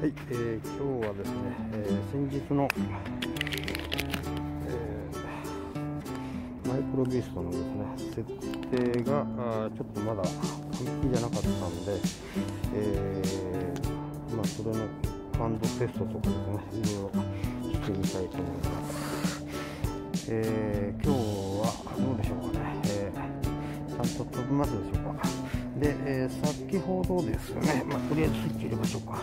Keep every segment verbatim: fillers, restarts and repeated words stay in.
はい、えー、今日はですね、えー、先日の、えー、マイクロビーストのですね設定があちょっとまだ完璧じゃなかったんで、えーまあ、それの感度テストとかですね、いろいろしてみたいと思います。えー、今日はどうでしょうかね、えー、ちゃんと飛びますでしょうか。で、えー、先ほどですね、まあ、とりあえずスイッチ入れましょうか。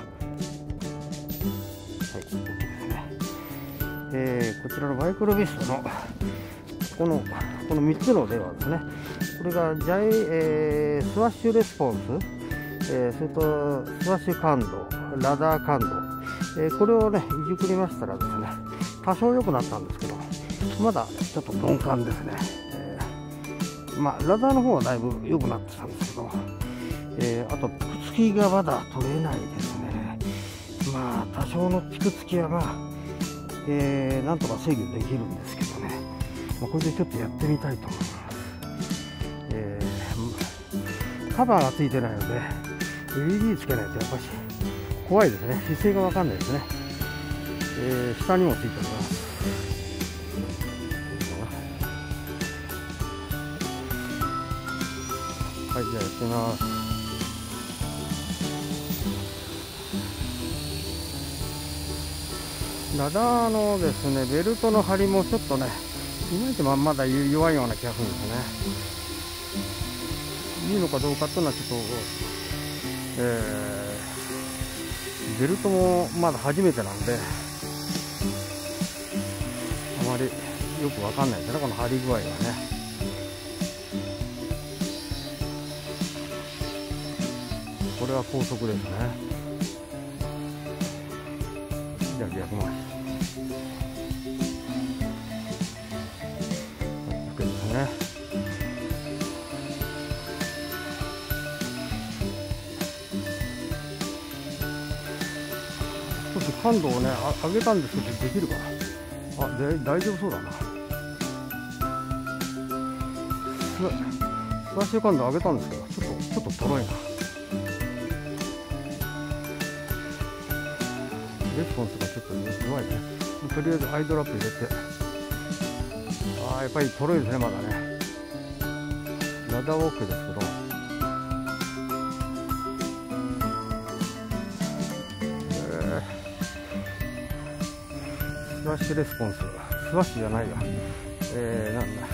はい、OK ですね。えー、こちらのマイクロビーストのこのこのみっつの例はですね、これがジャイ、えー、スワッシュレスポンス、えー、それとスワッシュ感度、ラダー感度、えー、これをねいじくりましたらですね、多少良くなったんですけど、まだちょっと鈍感ですね。えー、まあラダーの方はだいぶ良くなってたんですけど、えー、あとピクつきがまだ取れないですね。まあ多少のピクつきはまあ、えー、なんとか制御できるんですけどね、まあ、これでちょっとやってみたいと思います。えー、カバーがついてないので エルイーディー つけないとやっぱり怖いですね。姿勢が分かんないですね。えー、下にもついております。はい、じゃあやってみます。ラダーのですね、ベルトの張りもちょっとね、いまいちままだ弱いような気がするんですね。いいのかどうかというのはちょっと、えー、ベルトもまだ初めてなんで、あまりよくわかんないですね、この張り具合はね。これは高速ですね。じゃあ逆回し。OKですね。少し感度をね上げたんですけど、できるかな。あ、で大丈夫そうだな。スワッシュ感度上げたんですけど、ちょっとちょっととろいな。レスポンスがちょっと弱いね。とりあえずアイドラップ入れて、ああやっぱりとろいですね、まだね。ラダーは OK ですけど、えー、スワッシュレスポンス、スワッシュじゃないや、えー、なんだ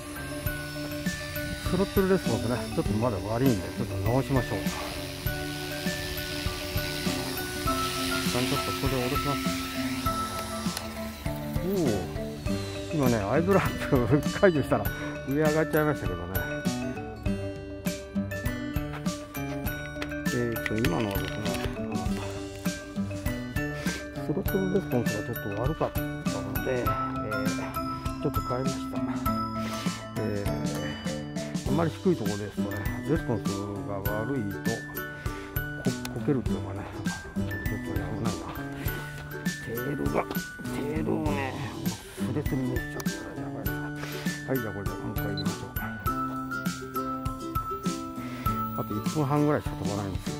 スロットルレスポンスね、ちょっとまだ悪いんでちょっと直しましょう。ちょっとこれを下ろします。おお、今ねアイドラップ解除したら上上がっちゃいましたけどね。えーと今のはですね、スロットルレスポンスがちょっと悪かったので、えー、ちょっと変えました。えー、あんまり低いところですとね、レスポンスが悪いと こ, こけるっていうのがね、テールが、テールをね、スレスレにしちゃったらやばいです。はい、じゃあこれでもう一回入れましょう。あといっぷんはんぐらいしか飛ばないんですよ。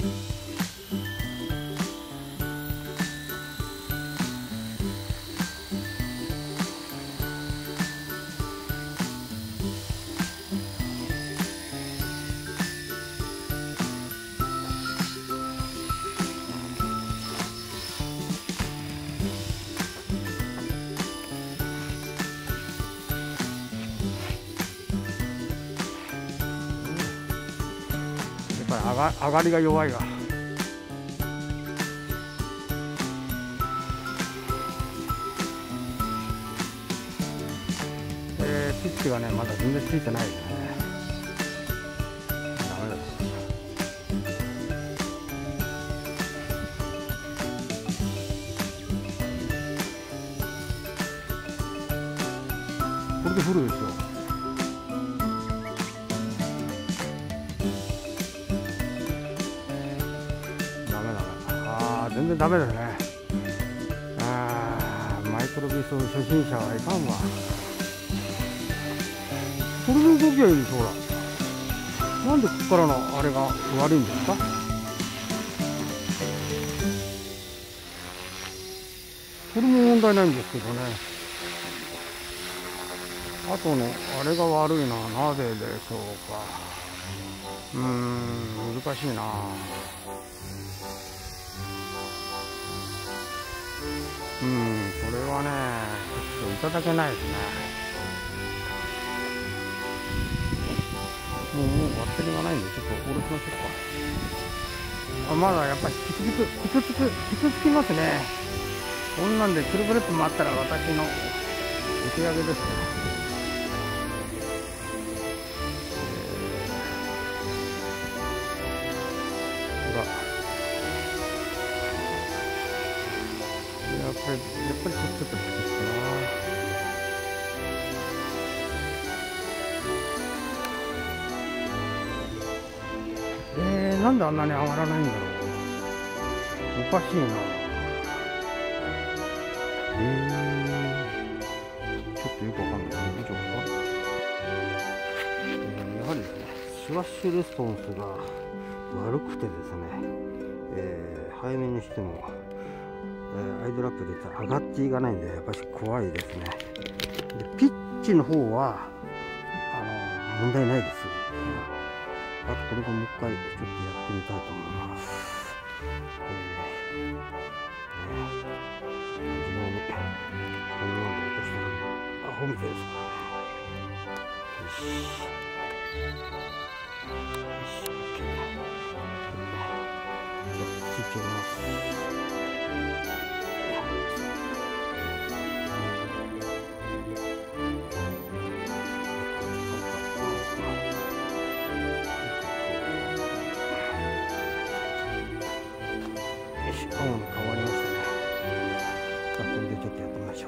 上が, 上がりが弱いわ。えー、ピッチがねまだ全然ついてないですね。ダメだ。これでフルですよ。全然ダメですね。あー、マイクロビーストの初心者はいかんわ。これで動きはいいでしょ。ほら、なんでここからのあれが悪いんですか。 これも問題ないんですけどね。あとのあれが悪いのはなぜでしょうか。うーん、難しいな。うん、これはねちょっといただけないですね。もうもうバッテリーがないんでちょっと下ろしましょうか。あ、まだやっぱりピクピクピクピクピクつきますね。こんなんでくるくるっと回ったら私のお手上げですね。やっぱり、やっぱりちょっとピクつくな。えー、なんであんなに上がらないんだろう。おかしいな。えー、ちょっとよくわかんない。大丈夫か。えー、やはりですね、スワッシュレスポンスが悪くてですね、えー、早めにしてもアイドラップで上がっていかないんで、やっぱり怖いですね。でピッチの方はあの問題ないです。あとこれがもう一回ちょっとやってみたいと思います。えーね、非常にこんなの落としたらアホみたいですからね。よしよし OK。 じゃあついちゃいます。青に変わりましたね。これでちょっとやってみましょ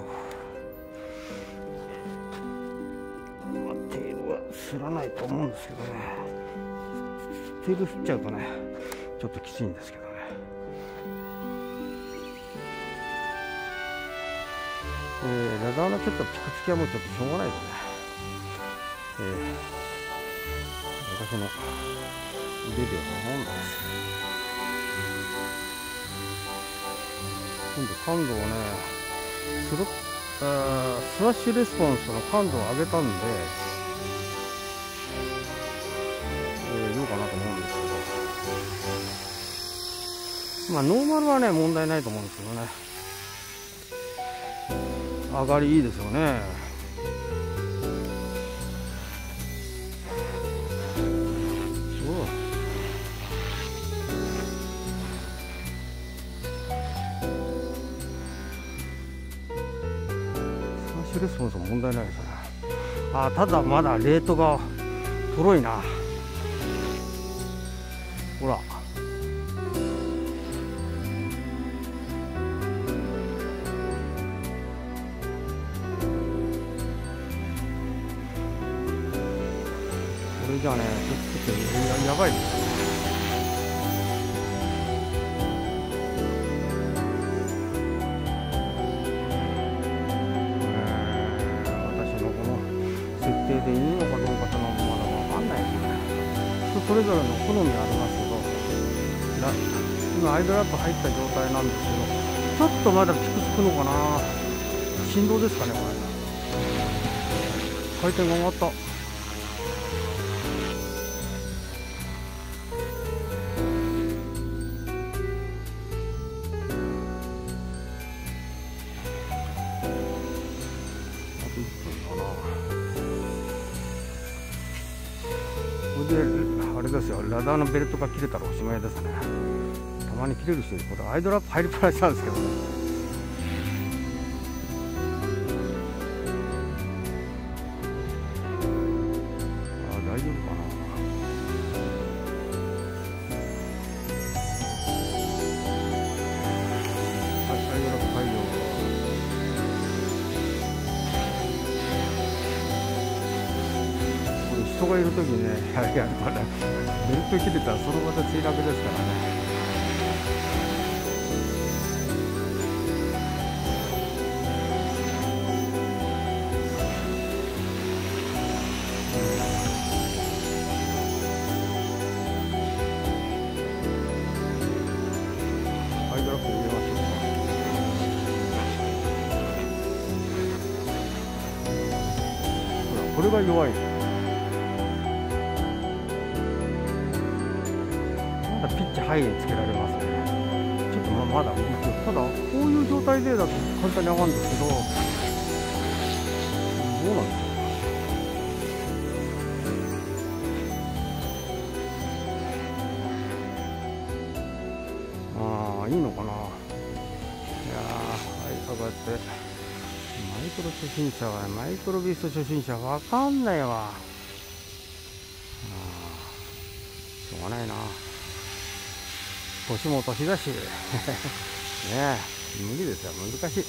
う。まあ、テールはすらないと思うんですけどね。テール振っちゃうとねちょっときついんですけどね。えー、ラダーのちょっとピクつきはもうちょっとしょうがないですね。えー、私の腕では思うんです。今度感度をねスロあスワッシュレスポンスの感度を上げたんで、えー、どうかなと思うんですけど、まあノーマルはね問題ないと思うんですけどね。上がりいいですよね。すごい。レスポンスも問題ないですね。あ、ただまだレートがとろいな。ほら、これじゃあねちょっと や, やばいですね。でいいのかどうかというのはまだ分かんないですね。人それぞれの好みありますけど、今アイドラップ入った状態なんですけど、ちょっとまだピクつくのかな。振動ですかね、これ。回転が上がった。であれですよ、ラダーのベルトが切れたらおしまいですね。たまに切れる人いる。これアイドラップ入りっぱなしなんですけどね。あ、大丈夫かな。はい、アイドラップ解除。人がいるときにね、やるとね、ベルト切れたらそのまた墜落ですからね。アイドラップ入れましょうか。 これが弱い。まだピッチハイにつけられますね。ちょっとままだ動きよ。ただこういう状態でだと簡単に上がるんですけど、どうなんですか。ああ、いいのかな。いやー、はい、こうやってマイクロ初心者はマイクロビースト初心者わかんないわ。ああ、しょうがないな。年も年だしねえ、無理ですよ、難しい。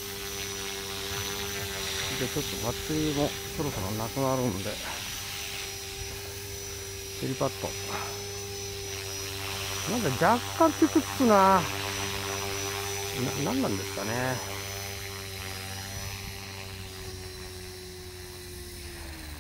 で、ちょっとバッテリーもそろそろなくなるんで、ヘリパッドなんか若干ピクつくな。な、なんなんですかね。